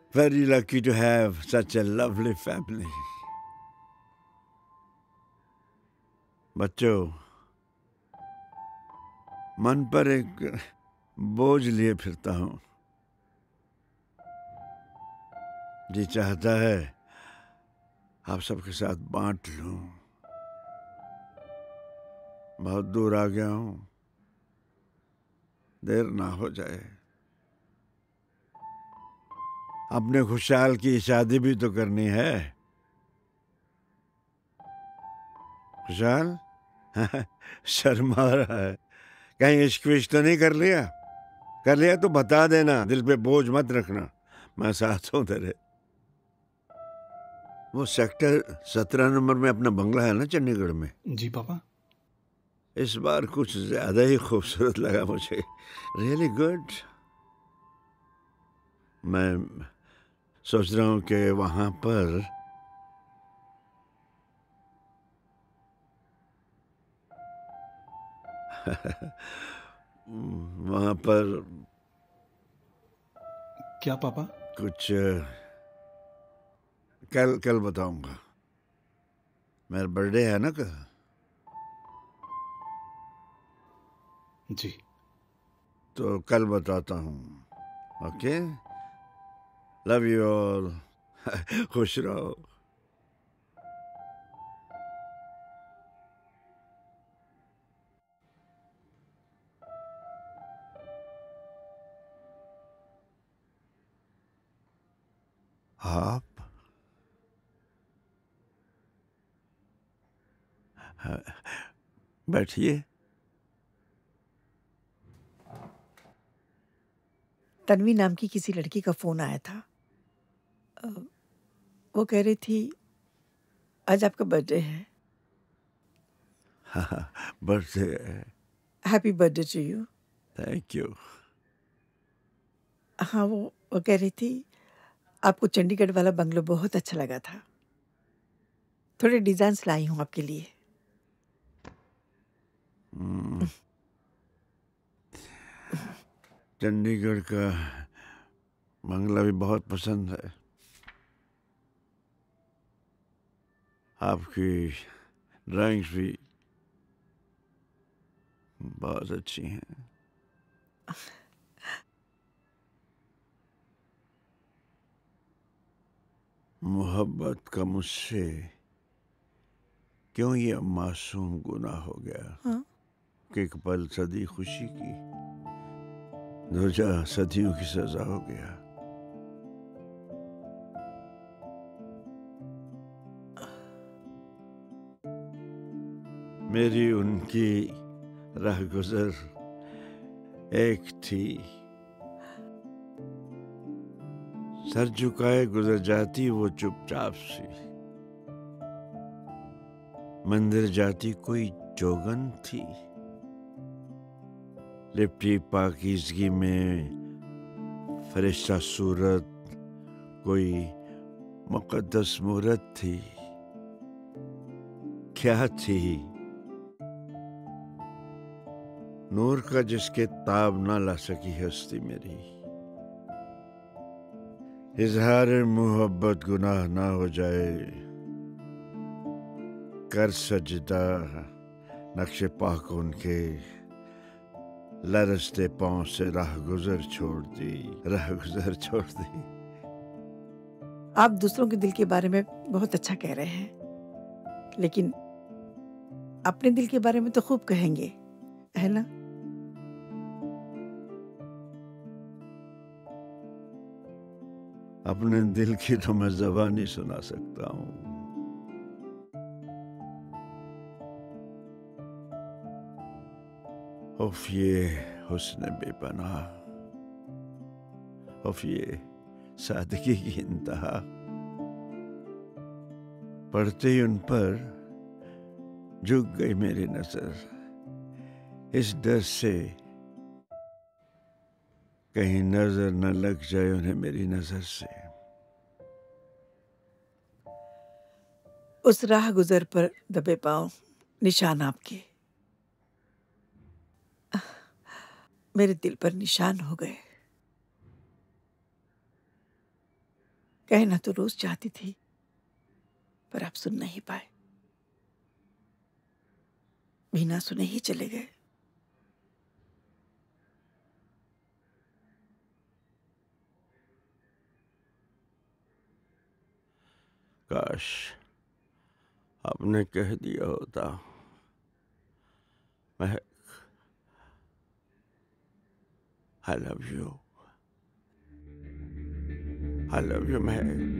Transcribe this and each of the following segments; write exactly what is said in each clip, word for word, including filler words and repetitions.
Very lucky to have such a lovely family. बच्चों, मन पर एक बोझ लिए फिरता हूँ। जी चाहता है आप सबके साथ बांट लूं। बहुत दूर आ गया हूँ, देर ना हो जाए। अपने खुशहाल की शादी भी तो करनी है। खुशहाल शर्मा रहा है। कहीं इश्क विश्क तो नहीं कर लिया? कर लिया तो बता देना, दिल पे बोझ मत रखना, मैं साथ हूं तेरे। वो सेक्टर सत्रह नंबर में अपना बंगला है ना चंडीगढ़ में? जी पापा। इस बार कुछ ज्यादा ही खूबसूरत लगा मुझे। Really good. मैं सोच रहा हूँ कि वहां पर वहां पर क्या पापा? कुछ कल कल बताऊंगा। मेरा बर्थडे है ना कल। जी। तो कल बताता हूँ। Okay, love you all. खुश रहो। आप बैठिए। तन्वी नाम की किसी लड़की का फोन आया था। वो कह रही थी आज आपका बर्थडे है। हाँ, birthday. Happy birthday to you. Thank you. हाँ, वो वो कह रही थी आपको चंडीगढ़ वाला बंगलो बहुत अच्छा लगा था। थोड़े डिजाइन्स लाई हूँ आपके लिए। चंडीगढ़ का बंगला भी बहुत पसंद है। आपकी ड्राइंग्स भी बहुत अच्छी हैं। मोहब्बत का मुझसे क्यों ये मासूम गुनाह हो गया? हाँ? कि एक पल सदी खुशी की, दूजा सदियों की सजा हो गया। मेरी उनकी राह गुजर एक थी, सर झुकाए गुजर जाती वो चुपचाप सी। मंदिर जाती कोई जोगन थी, लिपटी पाकीज़गी में फरिश्ता सूरत कोई मुकद्दस मूरत थी। क्या थी? नूर का जिसके ताब ना ला सकी हस्ती मेरी। इजहार मोहब्बत गुनाह ना हो जाए, कर सजदा नक्शे पाक उनके, लरसते पांव से राह गुजर छोड़ दी, राह गुजर छोड़ दी। आप दूसरों के दिल के बारे में बहुत अच्छा कह रहे हैं, लेकिन अपने दिल के बारे में तो खूब कहेंगे, है ना? अपने दिल की तो मैं ज़बान नहीं सुना सकता हूँ। उफ ये हुस्न बेपनाह, उफ ये सादगी की इंतहा। पढ़ते ही उन पर झुक गई मेरी नजर, इस डर से कहीं नजर न लग जाए उन्हें मेरी नजर से। उस राह गुजर पर दबे पाँव निशान आपके मेरे दिल पर निशान हो गए। कहना तो रोज चाहती थी, पर आप सुन नहीं पाए, बिना सुने ही चले गए। काश आपने कह दिया होता। Mahak, I love you, I love you Mahak.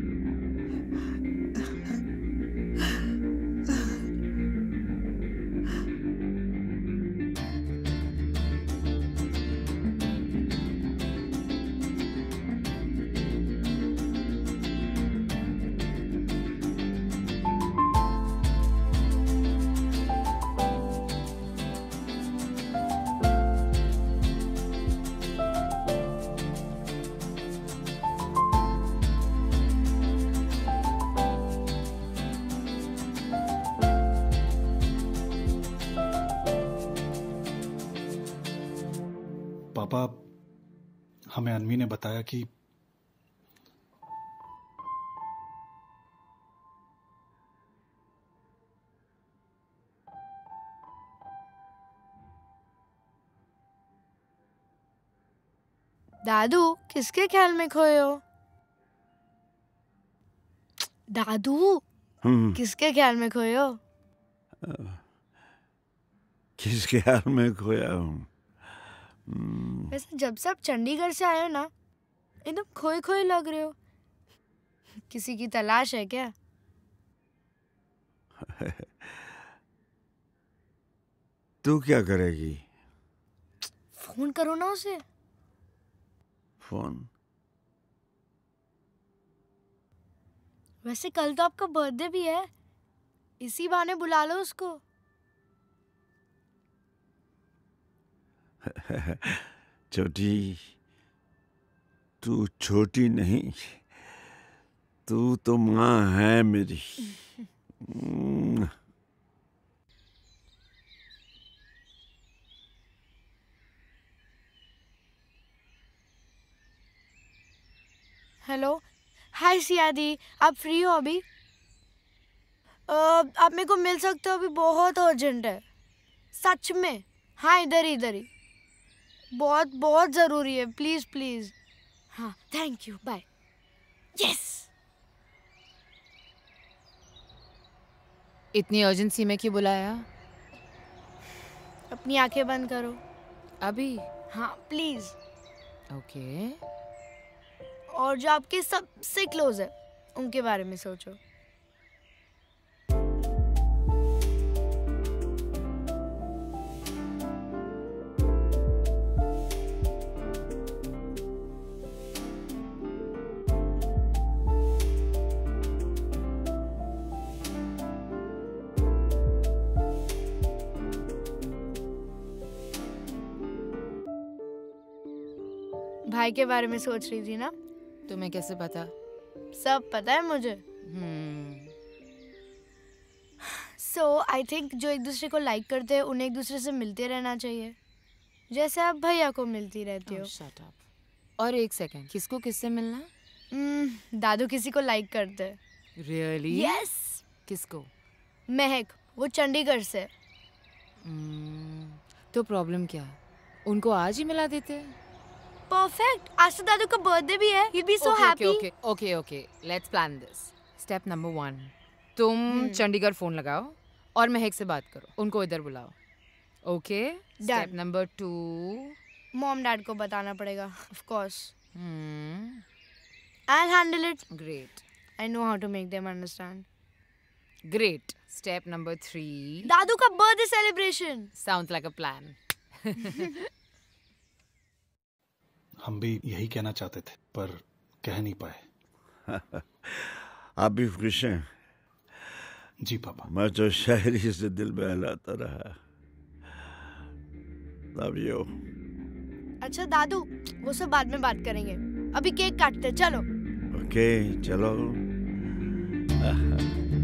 पापा, हमें अनवी ने बताया कि दादू किसके ख्याल में खोए हो? दादू हम्म, किसके ख्याल में खोए हो? किसके हाल में खोया हूँ? हम्म, वैसे जब से आप चंडीगढ़ से आए हो ना, एकदम खोए खोए लग रहे हो। किसी की तलाश है क्या? तू क्या करेगी? फोन करो ना उसे। फोन? वैसे कल तो आपका बर्थडे भी है, इसी बहाने बुला लो उसको। छोटी, तू छोटी नहीं, तू तो माँ है मेरी। हम्म, हेलो, हाय सियादी, आप फ्री हो अभी? अ, आप मेरे को मिल सकते हो? अभी बहुत अर्जेंट है, सच में। हाँ, इधर ही इधर ही, बहुत बहुत ज़रूरी है, प्लीज़ प्लीज़। हाँ, थैंक यू, बाय। यस। इतनी अर्जेंसी में क्यों बुलाया? अपनी आंखें बंद करो। अभी? हाँ प्लीज़। ओके। और जो आपके सबसे क्लोज है उनके बारे में सोचो। भाई के बारे में सोच रही थी ना? तुम्हें कैसे पता? सब पता है मुझे। हम्म। सो आई थिंक जो एक दूसरे को लाइक करते हैं उन्हें एक दूसरे से मिलते रहना चाहिए, जैसे आप भैया को मिलती रहती हो। Shut up. और एक सेकंड, किसको किससे मिलना? hmm, दादू किसी को लाइक करते हैं। रियली? यस। किसको? महक, वो चंडीगढ़ से। हम्म, तो प्रॉब्लम क्या है? उनको आज ही मिला देते। परफेक्ट, आज तो दादू का बर्थडे भी है। He'll be so happy. Okay okay okay, let's plan this. Step number one, तुम चंडीगढ़ फोन लगाओ और महक से बात करो, उनको इधर बुलाओ। Okay. Step number two, mom dad को बताना पड़ेगा, of course. Hmm, I'll handle it. Great I know how to make them understand. Great. Step number three, दादू का birthday celebration. Sounds like a plan. हम भी यही कहना चाहते थे, पर कह नहीं पाए। आप भी खुश हैं? जी पापा। मैं तो शायरी से दिल बहलाता रहा। Love you. अच्छा दादू, वो सब बाद में बात करेंगे, अभी केक काटते, चलो। ओके, चलो।